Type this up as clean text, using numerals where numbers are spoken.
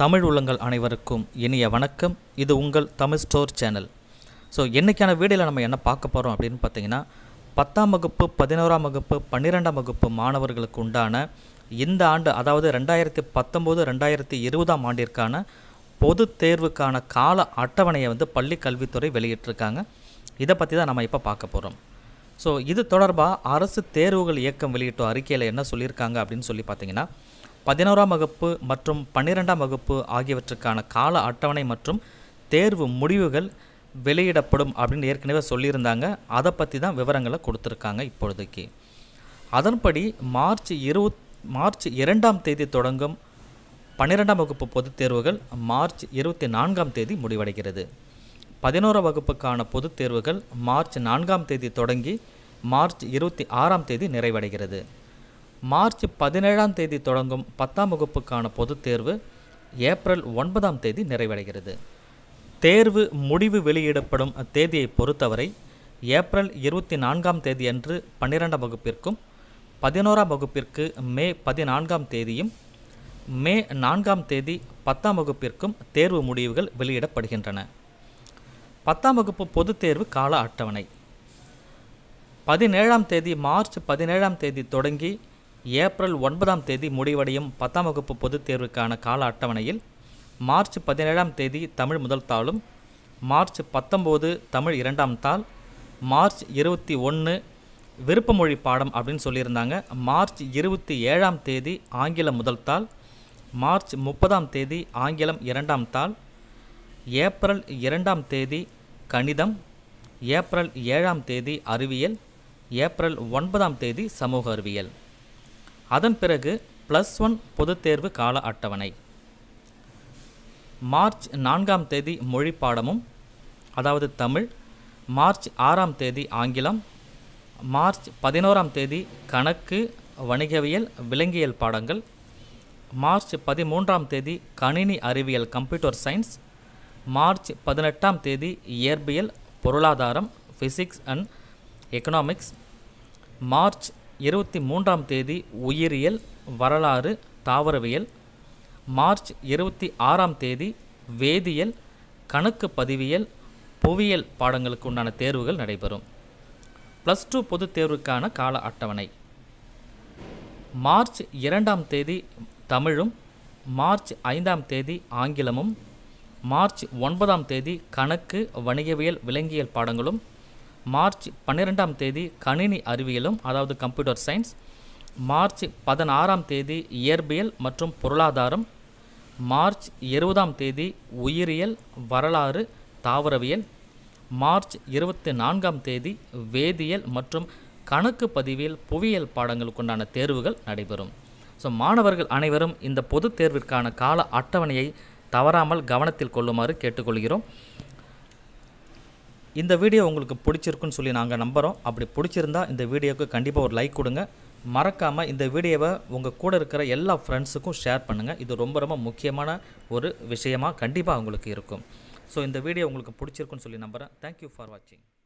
தமிழ் உள்ளங்கள் அனைவருக்கும் இனிய வணக்கம். இது உங்கள் தமிழ் ஸ்டோர் சேனல். ஸோ இன்றைக்கான வீடியோவில் நம்ம என்ன பார்க்க போகிறோம் அப்படின்னு பார்த்தீங்கன்னா, 10ஆம் வகுப்பு 11ஆம் வகுப்பு 12ஆம் வகுப்பு மாணவர்களுக்கு உண்டான இந்த ஆண்டு, அதாவது 2019-2020 ஆண்டிற்கான பொது தேர்வுக்கான கால அட்டவணையை பள்ளி கல்வித்துறை வெளியிட்டிருக்காங்க. இதை பற்றி தான் நம்ம இப்போ பார்க்க போகிறோம். ஸோ இது தொடர்பாக அரசு தேர்வுகள் இயக்கம் வெளியிட்ட அறிக்கையில் என்ன சொல்லியிருக்காங்க அப்படின்னு சொல்லி பார்த்தீங்கன்னா, 11ஆம் வகுப்பு மற்றும் 12ஆம் வகுப்பு ஆகியவற்றுக்கான கால அட்டவணை மற்றும் தேர்வு முடிவுகள் வெளியிடப்படும் அப்படின்னு ஏற்கனவே சொல்லியிருந்தாங்க. அதை பற்றி தான் விவரங்களை கொடுத்துருக்காங்க இப்பொழுதைக்கு. அதன்படி மார்ச் 2ஆம் தேதி தொடங்கும் 12ஆம் வகுப்பு பொதுத் தேர்வுகள் மார்ச் 24ஆம் தேதி முடிவடைகிறது. 11ஆம் வகுப்புக்கான பொதுத் தேர்வுகள் மார்ச் 4ஆம் தேதி தொடங்கி மார்ச் 26ஆம் தேதி நிறைவடைகிறது. மார்ச் 17ஆம் தேதி தொடங்கும் 10ஆம் வகுப்புக்கான பொதுத் தேர்வு ஏப்ரல் 9ஆம் தேதி நிறைவடைகிறது. தேர்வு முடிவு வெளியிடப்படும் தேதியை பொறுத்தவரை ஏப்ரல் 24ஆம் தேதி அன்று 12ஆம் வகுப்பிற்கும் 11ஆம் வகுப்பிற்கு மே 14ஆம் தேதியும் மே 4ஆம் தேதி 10ஆம் வகுப்பிற்கும் தேர்வு முடிவுகள் வெளியிடப்படுகின்றன. 10ஆம் வகுப்பு பொதுத் தேர்வு கால அட்டவணை 17ஆம் தேதி மார்ச் 17ஆம் தேதி தொடங்கி ஏப்ரல் 9ஆம் தேதி முடிவடையும் 10ஆம் வகுப்பு பொதுத் தேர்வுக்கான கால அட்டவணையில் மார்ச் 17ஆம் தேதி தமிழ் முதல் தாளும், மார்ச் 19 தமிழ் 2ஆம் தாள், மார்ச் 21 விருப்பமொழி பாடம் அப்படின்னு சொல்லியிருந்தாங்க. மார்ச் 27ஆம் தேதி ஆங்கிலம் முதல் தாள், மார்ச் 30ஆம் தேதி ஆங்கிலம் 2ஆம் தாள், ஏப்ரல் 2ஆம் தேதி கணிதம், ஏப்ரல் 7ஆம் தேதி அறிவியல், ஏப்ரல் 9ஆம் தேதி சமூக அறிவியல். அதன் பிறகு +1 பொதுத் தேர்வு கால அட்டவணை மார்ச் 4ஆம் தேதி மொழி பாடமும், அதாவது தமிழ், மார்ச் 6ஆம் தேதி ஆங்கிலம், மார்ச் 11ஆம் தேதி கணக்கு, வணிகவியல், விலங்கியல் பாடங்கள், மார்ச் 13ஆம் தேதி கணினி அறிவியல் கம்ப்யூட்டர் சயின்ஸ், மார்ச் 18ஆம் தேதி இயற்பியல், பொருளாதாரம், ஃபிசிக்ஸ் அண்ட் எக்கனாமிக்ஸ், மார்ச் 23ஆம் தேதி உயிரியல், வரலாறு, தாவரவியல், மார்ச் 26ஆம் தேதி வேதியியல், கணக்கு பதிவியல், புவியியல் பாடங்களுக்கு உண்டான தேர்வுகள் நடைபெறும். +2 பொதுத் தேர்வுக்கான கால அட்டவணை மார்ச் 2ஆம் தேதி தமிழும், மார்ச் 5ஆம் தேதி ஆங்கிலமும், மார்ச் 9ஆம் தேதி கணக்கு, வணிகவியல், விலங்கியல் பாடங்களும், மார்ச் 12ஆம் தேதி கணினி அறிவியலும், அதாவது கம்ப்யூட்டர் சயின்ஸ், மார்ச் 16ஆம் தேதி இயற்பியல் மற்றும் பொருளாதாரம், மார்ச் 20ஆம் தேதி உயிரியல், வரலாறு, தாவரவியல், மார்ச் 24ஆம் தேதி வேதியியல் மற்றும் கணக்கு பதிவியல், புவியியல் பாடங்களுக்குண்டான தேர்வுகள் நடைபெறும். ஸோ மாணவர்கள் அனைவரும் இந்த பொதுத் தேர்விற்கான கால அட்டவணையை தவறாமல் கவனத்தில் கொள்ளுமாறு கேட்டுக்கொள்கிறோம். இந்த வீடியோ உங்களுக்கு பிடிச்சிருக்குன்னு சொல்லி நாங்கள் நம்புகிறோம். அப்படி பிடிச்சிருந்தா இந்த வீடியோவுக்கு கண்டிப்பாக ஒரு லைக் கொடுங்க. மறக்காமல் இந்த வீடியோவை உங்கள் கூட இருக்கிற எல்லா ஃப்ரெண்ட்ஸுக்கும் ஷேர் பண்ணுங்கள். இது ரொம்ப ரொம்ப முக்கியமான ஒரு விஷயமாக கண்டிப்பாக உங்களுக்கு இருக்கும். ஸோ இந்த வீடியோ உங்களுக்கு பிடிச்சிருக்குன்னு சொல்லி நம்புகிறேன். தேங்க்யூ ஃபார் வாட்சிங்.